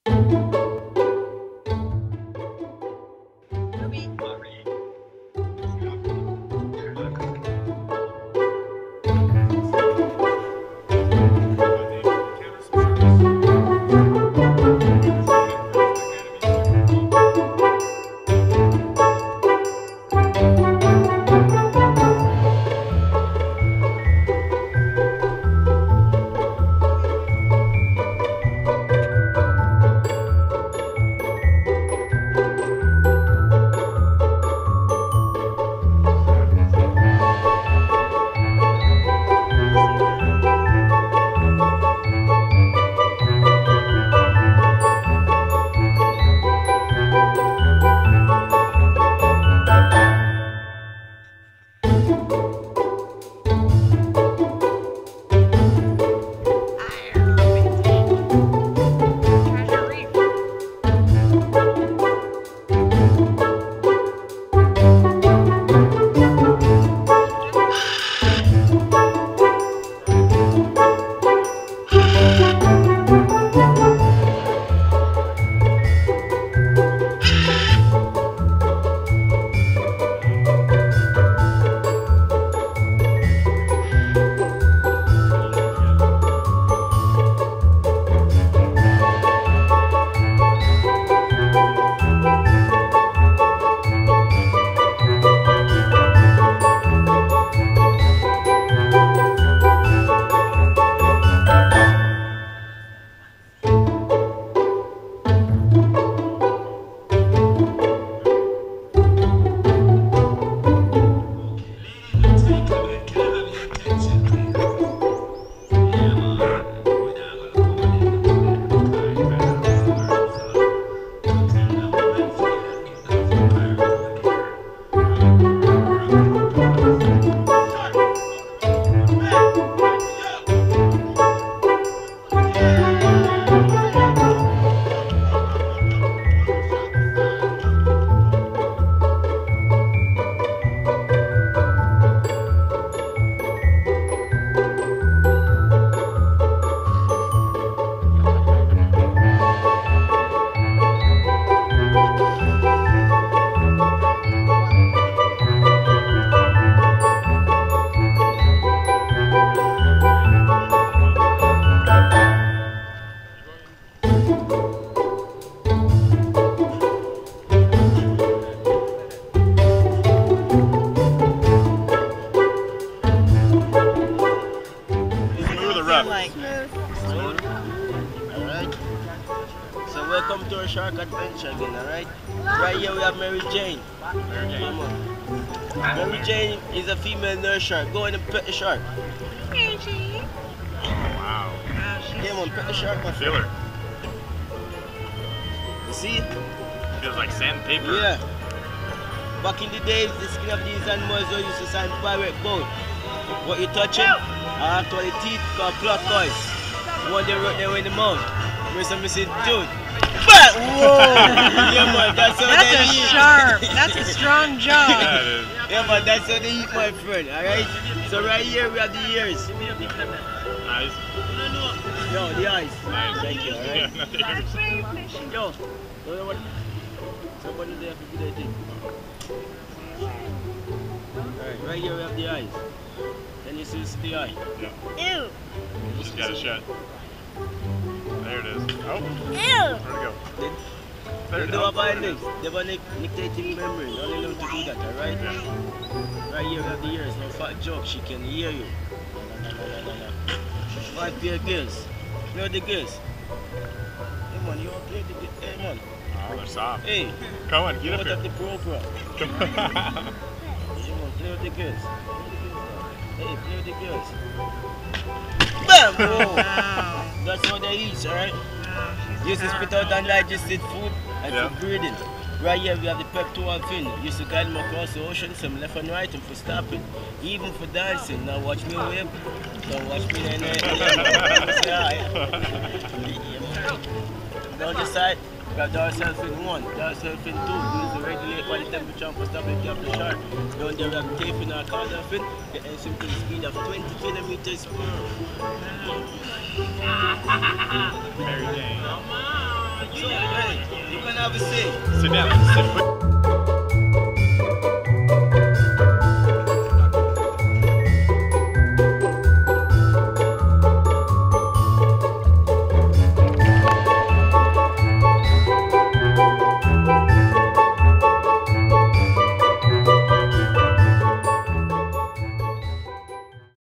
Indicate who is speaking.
Speaker 1: welcome to our shark adventure again, alright? Right here we have Mary Jane. Come on. Mary Jane is a female nurse shark. Go in and pet the shark.
Speaker 2: Mary Jane.
Speaker 3: Oh, wow.
Speaker 1: Come on, pet the shark.
Speaker 3: I feel her.
Speaker 1: You see?
Speaker 3: Feels like sandpaper.
Speaker 1: Yeah. Back in the days, the skin of these animals were used to sign pirate code. What you touching are actually teeth called plot toys. One they wrote there in the mouth. Where somebody said, dude. But whoa! Yeah, man, that's how
Speaker 2: That's
Speaker 1: they
Speaker 2: a
Speaker 1: eat.
Speaker 2: sharp. That's a strong jaw.
Speaker 3: Yeah, it is.
Speaker 1: Yeah, but that's how they eat, my friend. Alright? So right here we have the ears.
Speaker 3: Eyes.
Speaker 1: Yo, the eyes.
Speaker 3: Nice.
Speaker 1: Thank you, alright?
Speaker 3: Yeah, not the ears.
Speaker 1: Yo, somebody there for good thing. Alright, right here we have the eyes. Can you see the eye?
Speaker 3: Yeah.
Speaker 2: Ew.
Speaker 3: Just got a shot. There it is. Oh,
Speaker 2: Ew.
Speaker 3: where'd it go? There
Speaker 1: They
Speaker 3: it
Speaker 1: do
Speaker 3: is.
Speaker 1: a bad next. They want nictating memory. Only know to do that, alright?
Speaker 3: Yeah.
Speaker 1: Right here we have the ears. No fat joke, she can hear you. No. 5 pair of girls. Play the girls. Hey man, you want to play the girls? Hey man.
Speaker 3: Oh, they're soft.
Speaker 1: Hey,
Speaker 3: Come on, get up
Speaker 1: what of
Speaker 3: here.
Speaker 1: the program?
Speaker 3: Come on.
Speaker 1: Hey man, play with the girls. Hey, play with the girls. Bam! Whoa!
Speaker 2: Wow.
Speaker 1: That's how they eat, alright?
Speaker 2: Wow,
Speaker 1: Used to spit out undigested food and
Speaker 3: Yeah.
Speaker 1: for breathing. Right here we have the pectoral fin. Used to guide them across the ocean, some left and right, and for stopping. Even for dancing. Now watch me wave. Now watch me in Down this side, we have dorsal fin 1, dorsal fin 2. Used to regulate body temperature and for stability of the shark. Down there we have tail fin or caudal fin. The ends with the speed of 20 kilometers per hour.
Speaker 3: Mary Jane.
Speaker 1: So, hey, you can have a say.
Speaker 3: Sit down. Sit.